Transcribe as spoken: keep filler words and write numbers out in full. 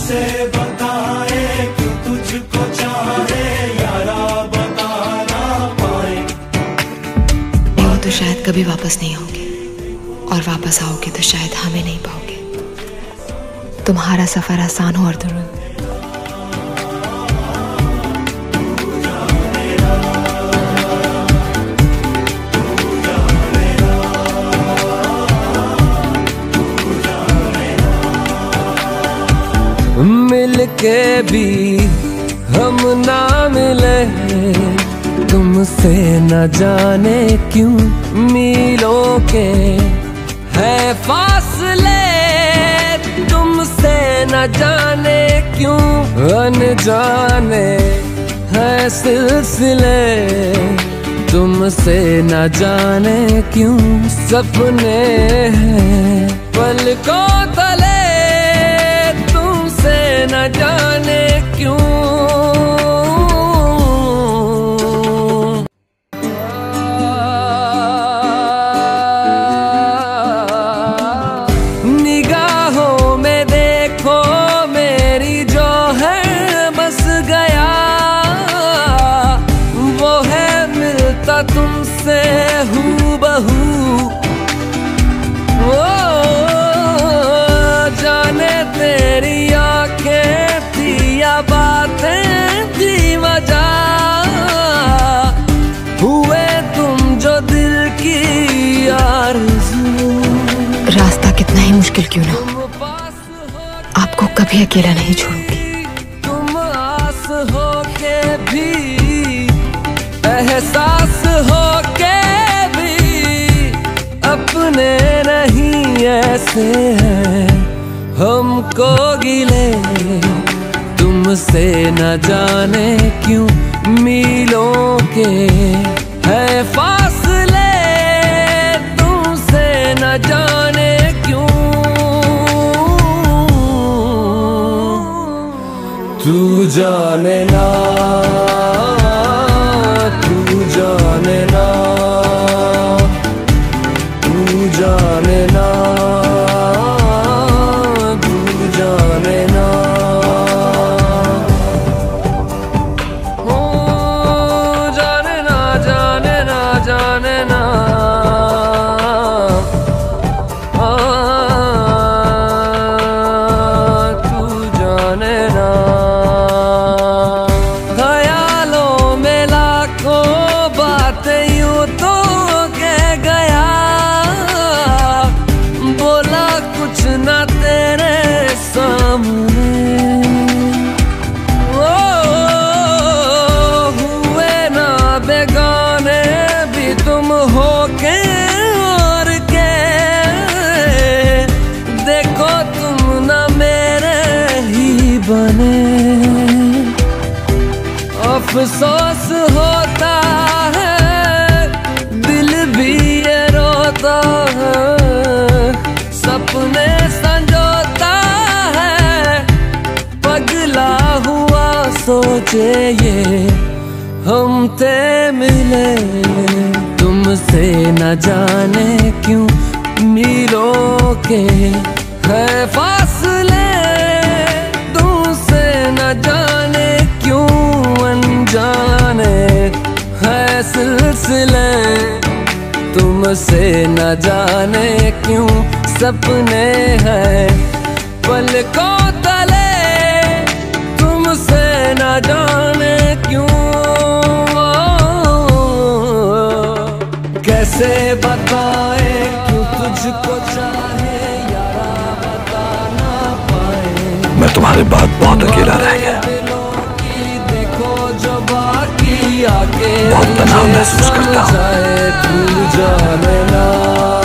कैसे बताए क्यों तुझको चाहे यारा बता ना पाए। वो तो शायद कभी वापस नहीं आओगे, और वापस आओगे तो शायद हमें नहीं पाओगे। तुम्हारा सफर आसान हो अर्तुगरुल। मिलके भी हम ना मिले, तुमसे न जाने क्यों मीलों के है फासले, तुमसे न जाने क्यों अनजाने है सिलसिले, तुमसे न जाने क्यों सपने हैं पलकों तले, न जाने क्यों। निगाहों में देखो मेरी जो है बस गया, वो है मिलता तुमसे हूबहू। ओ जाने तेरी बातें थी वजह, हुए तुम जो दिल की आरज़ू। रास्ता कितना ही मुश्किल क्यों ना हो, आपको कभी अकेला नहीं छोड़ूंगी। तुम आस हो के भी, एहसास हो के भी अपने नहीं ऐसे हैं हमको गिले, तुमसे न जाने क्यों मीलों के है फासले, तुमसे न जाने क्यों। तू जाने ना, तू जाने ना, तू जाने ना, तू जाने ना। जाने ना आ, तू जाने ना। ख्यालों में लाखों बातें यूं तो कह गया, बोला कुछ ना तेरे सामने। ओ हुए ना बेगाने तुम हो के और के, देखो तुम न मेरे ही बने। अफसोस होता है दिल भी ये रोता है, सपने संजोता है पगला हुआ सोचे ये हम ते मिले, तुमसे न जाने क्यों मीलों के है फासले, तुमसे न जाने क्यों अनजाने है सिलसिले, तुमसे न जाने क्यों सपने हैं पलकों तले, तुमसे न जाने क्यों। कैसे बताए क्यों तुझको चाहे यारा बता ना पाए। मैं तुम्हारे बाद बहुत अकेला रह गया, देखो जो बाकी आगे बहुत तनाव महसूस करता हूँ। तू जाने ना।